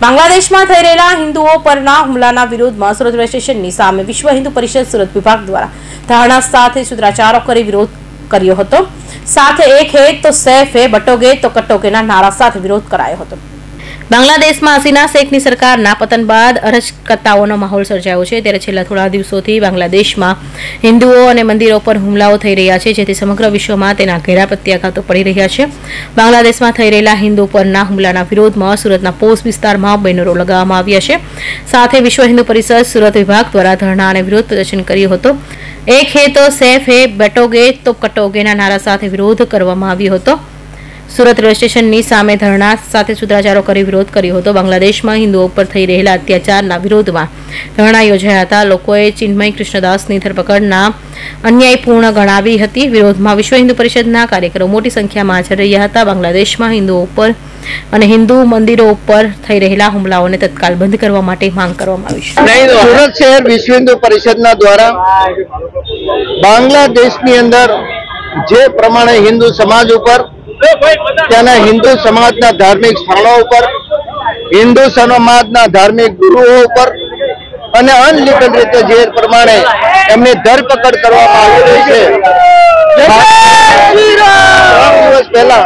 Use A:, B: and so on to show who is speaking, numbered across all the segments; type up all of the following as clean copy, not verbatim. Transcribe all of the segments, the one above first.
A: બાંગ્લાદેશમાં થઈ રહેલા હિન્દુઓ પરના હુમલાના વિરોધમાં સુરત રેલવે સ્ટેશનની સામે વિશ્વ હિન્દુ પરિષદ સુરત વિભાગ દ્વારા ધારણા સાથે સૂત્રોચ્ચારો કરી વિરોધ કર્યો હતો। સાથે એક હે તો સૈફ હે બટોગે તો કટોગેના નારા સાથે વિરોધ કરાયો હતો। બાંગ્લાદેશમાં હસીના શેખની સરકારના પતન બાદ અરાજકતાઓનો માહોલ સર્જાયો છે, ત્યારે છેલ્લા થોડા દિવસોથી બાંગ્લાદેશમાં હિન્દુઓ અને મંદિરો પર હુમલાઓ થઈ રહ્યા છે, જેથી સમગ્ર વિશ્વમાં તેના ઘેરા પ્રત્યાઘાતો પડી રહ્યા છે। બાંગ્લાદેશમાં થઈ રહેલા હિન્દુ પરના હુમલાના વિરોધમાં સુરતના પોસ્ટ વિસ્તારમાં બેનરો લગાવવામાં આવ્યા છે। સાથે વિશ્વ હિન્દુ પરિષદ સુરત વિભાગ દ્વારા ધરણા અને વિરોધ પ્રદર્શન કર્યું હતું। એક હે તો સૈફ હે બટોગે તો કટોગેના નારા સાથે વિરોધ કરવામાં આવ્યો હતો। સુરત રેલવે સ્ટેશનની સામે ધરણા સાથે સૂત્રોચ્ચારો કરી વિરોધ કર્યો હતો। બાંગ્લાદેશમાં હિન્દુઓ પર થઈ રહેલા અત્યાચારના વિરોધમાં ધરણા યોજાયા હતા। લોકોએ ચિન્મય કૃષ્ણદાસની ધરપકડના અન્યાયપૂર્ણ ગણાવી હતી। વિરોધમાં વિશ્વ હિન્દુ પરિષદના કાર્યકરો મોટી સંખ્યામાં હાજર રહ્યા હતા। બાંગ્લાદેશમાં હિન્દુઓ ઉપર અને હિન્દુ મંદિરો ઉપર થઈ રહેલા હુમલાઓને તત્કાલ બંધ કરવા માટે માંગ કરવામાં આવી છે।
B: સુરત શહેર વિશ્વ હિન્દુ પરિષદના દ્વારા બાંગ્લાદેશની અંદર જે પ્રમાણે હિન્દુ સમાજ ઉપર ત્યાંના हिंदू समाजना धार्मिक स्थानों पर हिंदू समाजना धार्मिक गुरुओं पर अनलीगल रीते जे प्रमाणे एमनी धरपकड़ करवामां आवी रही छे। दिवस पहला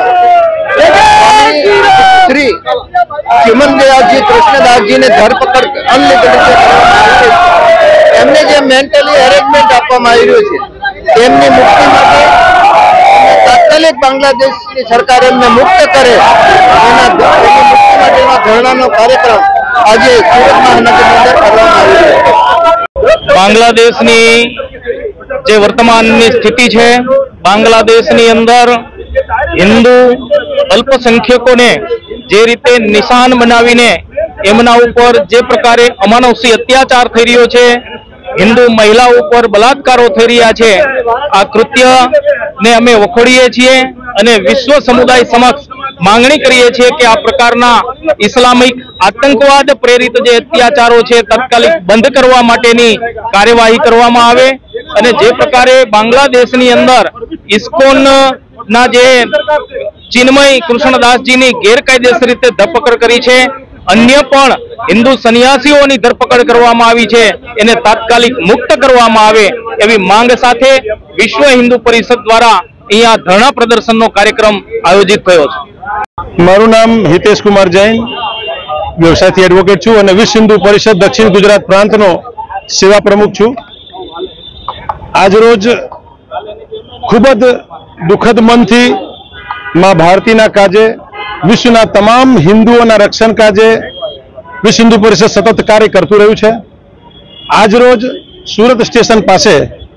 B: श्री चिमनदयालजी कृष्णदासजी ने धरपकड़ अनलीगल रीते करवामां आवी छे। एमने जे मेंटली हेरेसमेंट आपवामां आवी रह्यो छे एमनी मुक्ति माटे तात्कालिक बांग्लादेश की सरकार एमने मुक्त करे धरणानो कार्यक्रम आज सूरत महानगर अंदर करवामां आव्यो छे।
C: बांग्लादेशनी जे वर्तमाननी स्थिति है, बांग्लादेशनी अंदर हिंदू अल्पसंख्यकोने जे रीते निशान बनावीने एमना उपर जे प्रकारे अमानुषी अत्याचार थई रह्यो छे, हिंदू महिलाओं पर बलात्कारो थई रह्या छे, आ कृत्य ने अमे वखोड़ीए छीए अने विश्व समुदाय समक्ष मांगणी करीए छीए कि आ प्रकारना इस्लामिक आतंकवाद प्रेरित जे अत्याचारो छे तात्कालिक बंध करवा माटेनी कार्यवाही करवामां आवे अने जे प्रकारे बांग्लादेशनी अंदर इस्कोन ना जे चिन्मय कृष्णदासजीनी गैरकायदेसर रीते धरपकड़ करी छे, अन्य पण हिंदू सन्यासीओनी धरपकड़ करवामां आवी छे एने तात्कालिक मुक्त करवामां आवे एवी मांग साथे विश्व हिंदू परिषद द्वारा अहींया धरना प्रदर्शननो कार्यक्रम आयोजित थयो छे।
D: मारू नाम हितेश कुमार जैन, व्यवसायी एडवोकेट छुं अने विश्व हिंदू परिषद दक्षिण गुजरात प्रांतनो सेवा प्रमुख छुं। आज रोज खूब ज दुखद मनथी मां भारतीना काजे विश्वना तमाम हिंदुओना रक्षण काजे विश्व हिंदू परिषद सतत कार्य करतुं रह्युं छे। आज रोज सूरत स्टेशन पासे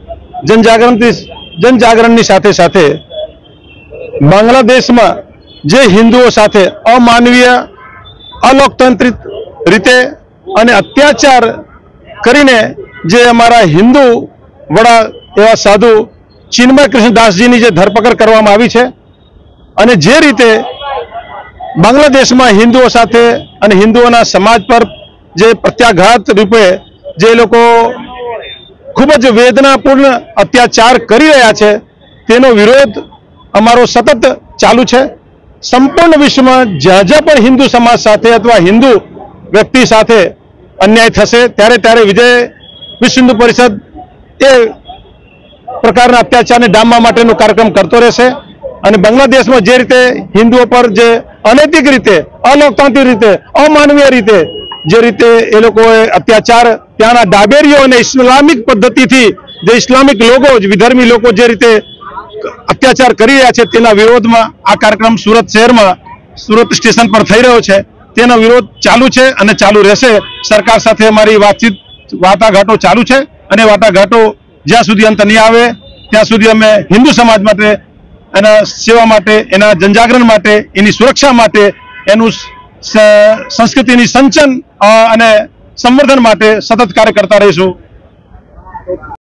D: जनजागरणनी साथे साथे बांग्लादेश में जे हिंदुओ साथे अमानवीय अलोकतांत्रिक रीते अने अत्याचार करीने जे अमारा हिंदू वड़ा एवा साधु चिन्मय कृष्णदासजीनी जे धरपकड़ करवामां आवी छे अने जे रीते बांग्लादेश में हिंदुओ साथे अने हिंदुओना समाज पर जे प्रत्याघात रूपे जे लोको खूब ज वेदनापूर्ण अत्याचार करी रह्या छे तेनो विरोध अमारो सतत चालू छे। संपूर्ण विश्व में ज्यां ज्यां पण हिंदू समाज साथे अथवा हिंदू व्यक्ति साथे अन्याय थशे त्यारे त्यारे विश्व हिंदू परिषद ए प्रकारना अत्याचारने डामवा माटेनो कार्यक्रम करतो रहेशे अने बांग्लादेश में जे रीते हिंदुओ पर जे अनैतिक रीते अलोकतांत्रिक रीते अमानवीय रीते जे रीते ए लोकोए अत्याचार त्याना डाबेरीओ अने इस्लामिक पद्धतिथी जे इस्लामिक लोगो विधर्मी लोको जे रीते अत्याचार करी रह्या छे तेना विरोधमां आ कार्यक्रम सूरत शहर में सूरत स्टेशन पर थई रह्यो छे। तेनो विरोध चालू छे अने चालू रहेशे। सरकार साथे अमारी वातचीत वाटाघाटो चालू छे अने वाटाघाटो ज्यां सुधी अंत नहीं आवे त्यां सुधी अमे हिंदू समाज माटे एना सेवा माटे एना जनजागरण माटे एनी सुरक्षा माटे एनु संस्कृतिनी संचन अने संवर्धन माटे सतत कार्य करता रहीशुं।